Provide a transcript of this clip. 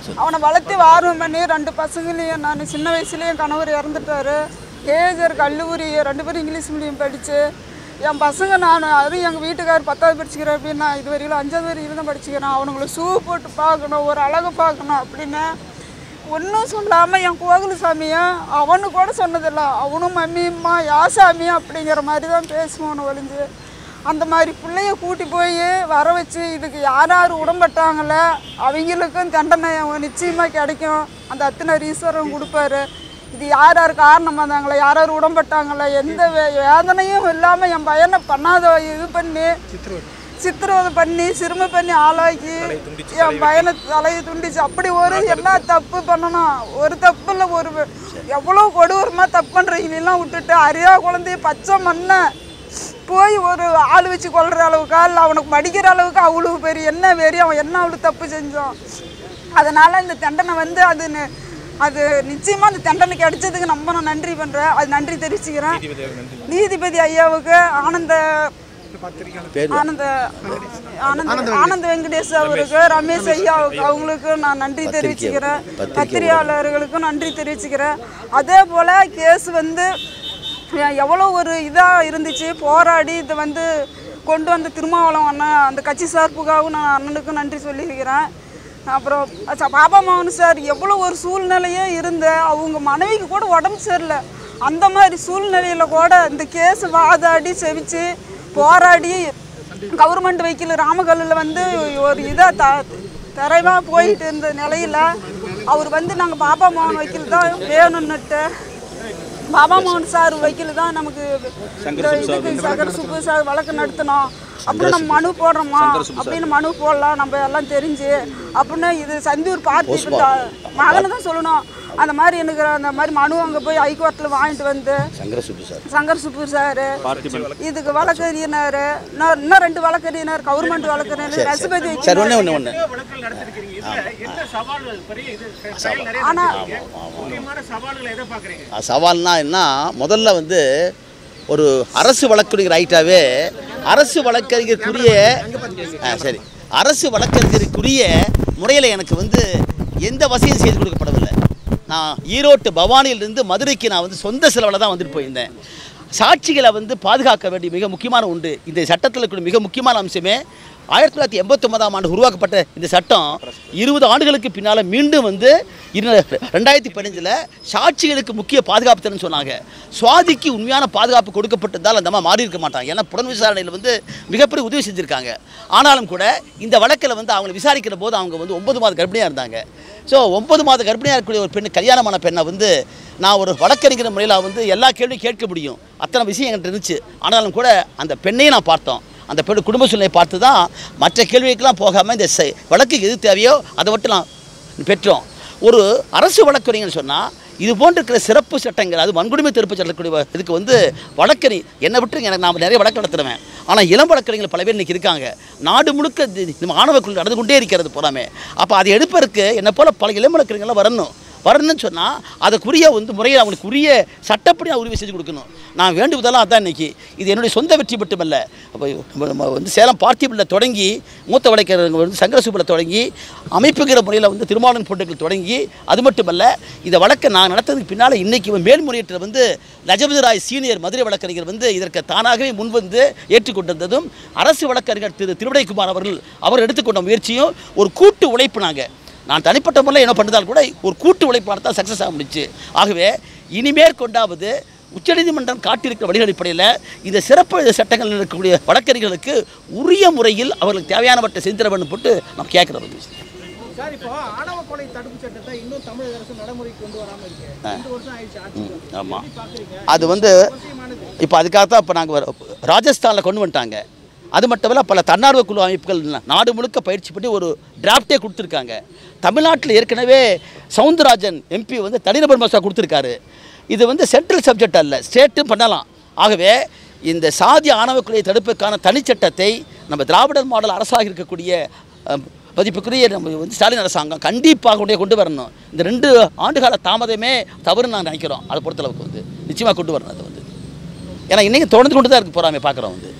அவனை வளர்த்து வாரம் பண்ணி 2 பசங்களையும் நான் சின்ன வயசுலேயும் கணவர் இறந்துட்டார். கேஜர் கல்லூரி 2 பேரும் இங்கிலீஷ் மீடியம் படித்து என் பசங்க நான் அதுவும் எங்கள் வீட்டுக்கார் 10வது படிச்சுக்கிறேன் அப்படின்னு நான் இது வரையிலும் 5வது வரையிலும் தான் படிச்சுக்கிறேன். அவனுங்களை ஷூ போட்டு பார்க்கணும், ஒரு அழகு பார்க்கணும் அப்படின்னு ஒன்றும் சொல்லாமல் என் கோகுலசாமியும் அவனு கூட சொன்னதில்லை. அவனும் மம்மியம்மா யாசாமி அப்படிங்கிற மாதிரி தான் பேசுவானு ஒழிஞ்சு அந்த மாதிரி பிள்ளைய கூட்டி போய் வர வச்சு இதுக்கு யார் யார் உடம்பட்டாங்கள அவங்களுக்கும் தண்டனை நிச்சயமாக கிடைக்கும். அந்த அத்தனை ஈஸ்வரன் கொடுப்பாரு. இது யார் யார் காரணமாக இருந்தாங்களே, யார் யார் உடம்பட்டாங்களே, எந்த வேதனையும் இல்லாமல் என் பையனை பண்ணாத இது பண்ணி சித்திரவதை பண்ணி சிறுமை பண்ணி ஆளாக்கி என் பையனை தலையை துண்டிச்சு அப்படி ஒரு எல்லா தப்பு பண்ணணும். ஒரு தப்பு இல்லை, ஒரு எவ்வளோ கொடூரமாக தப்பு பண்ணுறீங்களெல்லாம் விட்டுட்டு அறியா குழந்தைய பச்சை மண்ணை போய் ஒரு ஆள் வச்சு கொள்கிற அளவுக்கா இல்லை அவனுக்கு மடிக்கிற அளவுக்கு அவ்வளோ பெரிய என்ன வெறி அவன் என்ன அவ்வளோ தப்பு செஞ்சோம். அதனால் இந்த தண்டனை வந்து அது நிச்சயமாக அந்த தண்டனை கிடைச்சதுக்கு நான் நன்றி பண்ணுறேன். அது நன்றி தெரிவிச்சுக்கிறேன். நீதிபதி ஐயாவுக்கு ஆனந்த வெங்கடேஷ் அவருக்கு, ரமேஷ் ஐயா அவங்களுக்கு நான் நன்றி தெரிவிச்சுக்கிறேன். பத்திரிகையாளர்களுக்கும் நன்றி தெரிவிச்சுக்கிறேன். அதே போல் கேஸ் வந்து எவ்வளோ ஒரு இதாக இருந்துச்சு, போராடி இதை வந்து கொண்டு வந்த திருமாவளவன் அண்ணன் அந்த கட்சி சார்புக்காகவும் நான் அண்ணனுக்கும் நன்றி சொல்லியிருக்கிறேன். அப்புறம் பாபா மோகன் சார் எவ்வளோ ஒரு சூழ்நிலையே இருந்த அவங்க மனைவிக்கு கூட உடம்பு சரியில்லை. அந்த மாதிரி சூழ்நிலையில் கூட இந்த கேஸ் வாதாடி செவிச்சு போராடி கவர்மெண்ட் வைக்கல ராமகல்லில் வந்து ஒரு இதாக தரைவாக போயிட்டு இருந்த நிலையில் அவர் வந்து நாங்கள் பாபா மோகன் வக்கீல் தான் வேணும்னுட்டு பாபா மோகன் சார் வக்கீல் தான் நமக்கு இதுக்கு சங்கர் சுப்பு சார் வழக்கு நடத்தணும். அப்புறம் நம்ம மனு போடுறோமா அப்படின்னு மனு போடலாம் நம்ம எல்லாம் தெரிஞ்சு அப்படின்னு இது சந்தியூர் பார்த்து மகனை தான் சொல்லணும். அந்த மாதிரி எனக்கு அந்த மாதிரி மனு அங்கே போய் ஹைகோர்ட்டில் வாங்கிட்டு வந்து சங்கர் சுப்பு சார் இதுக்கு வழக்கறிஞர் இன்னும் 2 வழக்கறிஞர் கவர்மெண்ட் வழக்கறிஞர் ரசபதி சவால்னா என்ன, முதல்ல வந்து ஒரு அரசு வழக்கறிஞர் ஆகிட்டாவே அரசு வழக்கறிஞருக்குரிய அரசு வழக்கறிஞருக்குரிய முறையில் எனக்கு வந்து எந்த வசதியும் செய்து கொடுக்கப்படவில்லை. நான் ஈரோட்டு பவானியிலிருந்து மதுரைக்கு நான் வந்து சொந்த செலவில் தான் வந்துட்டு போயிருந்தேன். சாட்சிகளை வந்து பாதுகாக்க வேண்டிய மிக முக்கியமான உண்டு. இந்த சட்டத்தில் இருக்கிற மிக முக்கியமான அம்சமே 1989ஆம் ஆண்டு உருவாக்கப்பட்ட இந்த சட்டம் 20 ஆண்டுகளுக்கு பின்னால் மீண்டும் வந்து 2015 சாட்சிகளுக்கு முக்கிய பாதுகாப்பு தரணும்னு சொன்னாங்க. சுவாதிக்கு உண்மையான பாதுகாப்பு கொடுக்கப்பட்டிருந்தால் அந்த மாதிரி மாறி இருக்க மாட்டாங்க. ஏன்னா புலன் விசாரணையில் வந்து மிகப்பெரிய உதவி செஞ்சுருக்காங்க. ஆனாலும் கூட இந்த வழக்கில் வந்து அவங்களை விசாரிக்கிற போது அவங்க வந்து 9 மாத கர்ப்பிணியாக இருந்தாங்க. ஸோ 9 மாத கர்ப்பிணியாக இருக்கக்கூடிய ஒரு பெண், கல்யாணமான பெண்ணை வந்து நான் ஒரு வழக்கறிஞர் முறையில் வந்து எல்லா கேள்வியும் கேட்க முடியும், அத்தனை விஷயம் என்கிட்ட இருந்துச்சு. ஆனாலும் கூட அந்த பெண்ணையும் நான் பார்த்தோம். அந்த பெண் குடும்ப சூழ்நிலையை பார்த்து தான் மற்ற கேள்விக்கெல்லாம் போகாமல் இந்த வழக்குக்கு எது தேவையோ அதை மட்டும் நான் பெற்றோம். ஒரு அரசு வழக்கறிஞர்னு சொன்னால் இது போன்று இருக்கிற சிறப்பு சட்டங்கள், அது வன்கொடுமை தடுப்பு சட்டக்கூடிய இதுக்கு வந்து வழக்கறி என்னை விட்டு எனக்கு நான் நிறைய வழக்கு நடத்துவேன். ஆனால் இளம் வழக்கறிஞர்கள் பல பேர் இன்றைக்கி இருக்காங்க. நாடு முழுக்க நம்ம ஆணவக்குழு நடந்து கொண்டே இருக்கிறது போகாமே. அப்போ அதை எடுப்பதற்கு என்னை போல் பல இளம் வழக்கறிஞர்கள்லாம் வரணும்னு சொன்னால் அதுக்குரிய வந்து முறையில் அவங்களுக்கு உரிய சட்டப்படி நான் உரிமை செஞ்சு கொடுக்கணும். நான் வேண்டுவதெல்லாம் அதான் இன்றைக்கி. இது என்னுடைய சொந்த வெற்றி மட்டுமல்ல. அப்போ நம்ம வந்து சேலம் பார்த்திபனில் தொடங்கி மூத்த வழக்கறிஞர்கள் வந்து சங்கர சுப்பில் தொடங்கி அமைப்புங்கிற முறையில் வந்து திருமாவளவன் போட்டுகள் தொடங்கி அது மட்டுமல்ல இந்த வழக்கை நான் நடத்ததுக்கு பின்னால் இன்றைக்கி மேல்முறையீட்டில் வந்து லஜபதி ராய் சீனியர் மதுரை வழக்கறிஞர் வந்து இதற்கு தானாகவே முன்வந்து ஏற்றுக்கொண்டிருந்ததும் அரசு வழக்கறிஞர் திருவிடைக்குமார் அவர் எடுத்துக்கொண்ட முயற்சியும் ஒரு கூட்டு உழைப்பு. நான் தனிப்பட்ட முறையில் என்ன பண்ணுறதால் கூட ஒரு கூட்டு உழைப்பான தான் சக்ஸஸ் ஆக முடிச்சு. ஆகவே இனிமேற்கொண்டாவது உச்சநீதிமன்றம் காட்டியிருக்கிற வழி அடிப்படையில் இந்த சிறப்பு சட்டங்கள் இருக்கக்கூடிய வழக்கறிஞர்களுக்கு உரிய முறையில் அவர்களுக்கு தேவையானவற்றை செஞ்சு தர வேண்டும் போட்டு நம்ம கேட்குறது. சார், இப்போ ஆணவ கொலை தடுப்பு சட்டத்தை இன்னும் தமிழக அரசு நடைமுறைக்கு கொண்டு வராமல் இருக்கு. 2 வருஷம் ஆயிடுச்சு. ஆமாம், அது வந்து இப்போ அதுக்காகத்தான் இப்போ நாங்கள் ராஜஸ்தானில் கொண்டு வந்துட்டாங்க. அது மட்டுமல்ல பல தன்னார்வ குழு அமைப்புகள் நாடு முழுக்க பயிற்சி பண்ணி ஒரு டிராஃப்டே கொடுத்துருக்காங்க. தமிழ்நாட்டில் ஏற்கனவே சவுந்தரராஜன் எம்பி வந்து தனிநபர் மசோதா கொடுத்துருக்காரு. இது வந்து சென்ட்ரல் சப்ஜெக்ட் அல்ல, ஸ்டேட்டும் பண்ணலாம். ஆகவே இந்த சாதி ஆணவ கொலையை தடுப்புக்கான தனிச்சட்டத்தை நம்ம திராவிடர் மாடல் அரசாக இருக்கக்கூடிய மதிப்புக்குரிய நம்ம வந்து ஸ்டாலின் அரசாங்கம் கண்டிப்பாக கொண்டு வரணும். இந்த 2 ஆண்டுகால தாமதமே தவறுன்னு நாங்கள் நினைக்கிறோம். அதை பொறுத்தளவுக்கு வந்து நிச்சயமாக கொண்டு வரணும். அது வந்து ஏன்னா இன்றைக்கி தொடர்ந்து கொண்டு தான் இருக்குது போகிறாமே பார்க்குறோம் வந்து